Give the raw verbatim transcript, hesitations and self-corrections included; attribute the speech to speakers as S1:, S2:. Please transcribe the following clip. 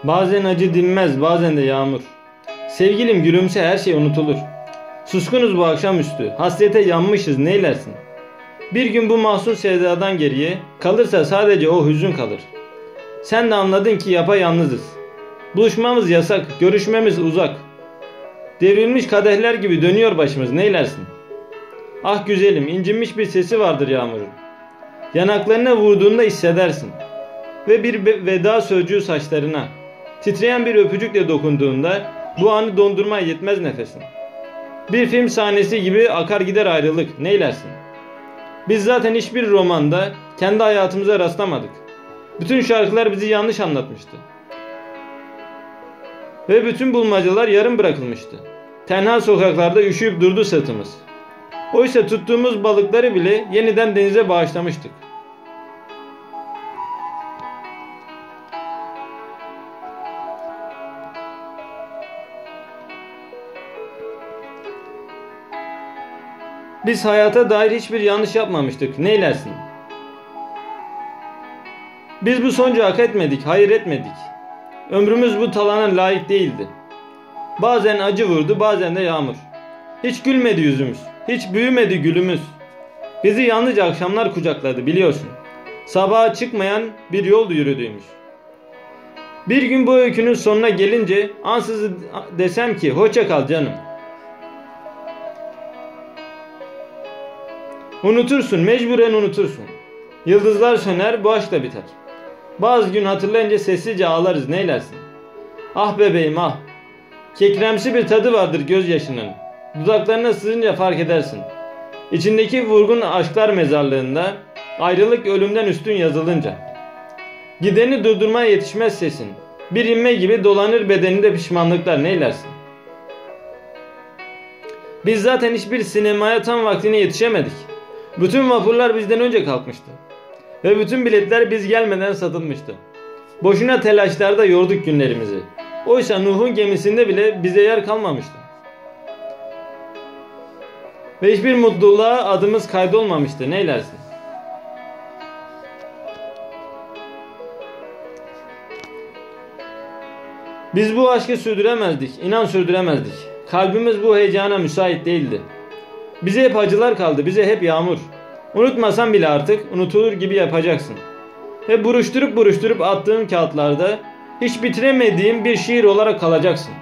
S1: Bazen acı dinmez, bazen de yağmur. Sevgilim gülümse, her şey unutulur. Suskunuz bu akşamüstü, hasrete yanmışız, neylersin? Bir gün bu mahzun sevdadan geriye kalırsa sadece o hüzün kalır. Sen de anladın ki yapayalnızız. Buluşmamız yasak, görüşmemiz uzak. Devrilmiş kadehler gibi dönüyor başımız, neylersin? Ah güzelim, incinmiş bir sesi vardır yağmurun. Yanaklarına vurduğunda hissedersin. Ve bir veda sözcüğü saçlarına. Titreyen bir öpücükle dokunduğunda bu anı dondurmaya yetmez nefesin. Bir film sahnesi gibi akar gider ayrılık, neylersin? Biz zaten hiçbir romanda kendi hayatımıza rastlamadık. Bütün şarkılar bizi yanlış anlatmıştı. Ve bütün bulmacalar yarım bırakılmıştı. Tenha sokaklarda üşüyüp durdu sırtımız. Oysa tuttuğumuz balıkları bile yeniden denize bağışlamıştık. Biz hayata dair hiçbir yanlış yapmamıştık. Neylersin? Biz bu sonucu hak etmedik, hayır etmedik. Ömrümüz bu talana layık değildi. Bazen acı vurdu, bazen de yağmur. Hiç gülmedi yüzümüz, hiç büyümedi gülümüz. Bizi yalnızca akşamlar kucakladı, biliyorsun. Sabaha çıkmayan bir yol yürüdüğümüz. Bir gün bu öykünün sonuna gelince ansızın desem ki hoşça kal canım. Unutursun, mecburen unutursun. Yıldızlar söner, bu aşk da biter. Bazı gün hatırlayınca sessizce ağlarız, neylersin? Ah bebeğim ah. Kekremsi bir tadı vardır gözyaşının. Dudaklarına sızınca fark edersin. İçindeki vurgun aşklar mezarlığında, ayrılık ölümden üstün yazılınca. Gideni durdurmaya yetişmez sesin. Bir inme gibi dolanır bedeninde pişmanlıklar, neylersin? Biz zaten hiçbir sinemaya tam vaktine yetişemedik. Bütün vapurlar bizden önce kalkmıştı. Ve bütün biletler biz gelmeden satılmıştı. Boşuna telaşlarda yorduk günlerimizi. Oysa Nuh'un gemisinde bile bize yer kalmamıştı. Ve hiçbir mutluluğa adımız kaydolmamıştı, neylersin? Biz bu aşkı sürdüremezdik, inan sürdüremezdik. Kalbimiz bu heyecana müsait değildi. Bize hep acılar kaldı, bize hep yağmur. Unutmasan bile artık unutulur gibi yapacaksın. Ve buruşturup buruşturup attığın kağıtlarda hiç bitiremediğin bir şiir olarak kalacaksın.